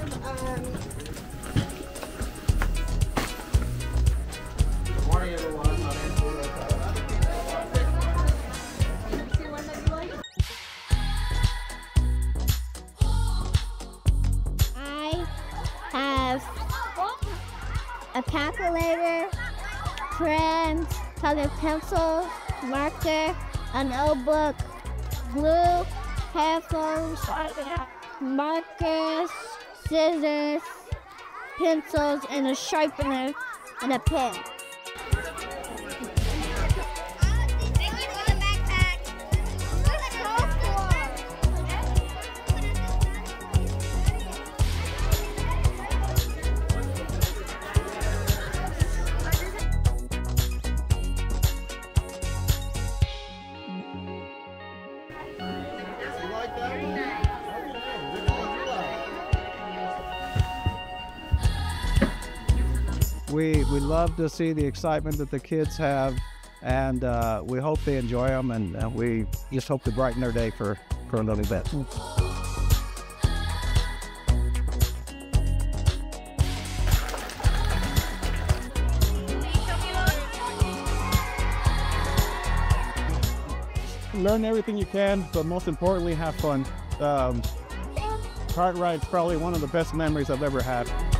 Morning, everyone. My name's I have a calculator, crayons, colored pencils, marker, a notebook, glue, headphones, markers, scissors, pencils, and a sharpener, and a pen. We love to see the excitement that the kids have, and we hope they enjoy them, and we just hope to brighten their day for a little bit. Learn everything you can, but most importantly, have fun. Cartwright's probably one of the best memories I've ever had.